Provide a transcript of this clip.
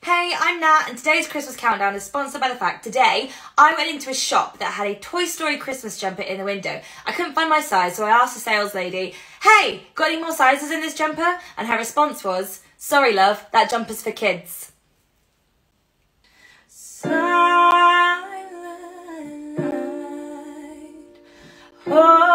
Hey, I'm Nat, and today's Christmas Countdown is sponsored by the fact today I went into a shop that had a Toy Story Christmas jumper in the window. I couldn't find my size, so I asked the sales lady, "Hey, got any more sizes in this jumper?" And her response was, "Sorry love, that jumper's for kids." Silent night. Oh.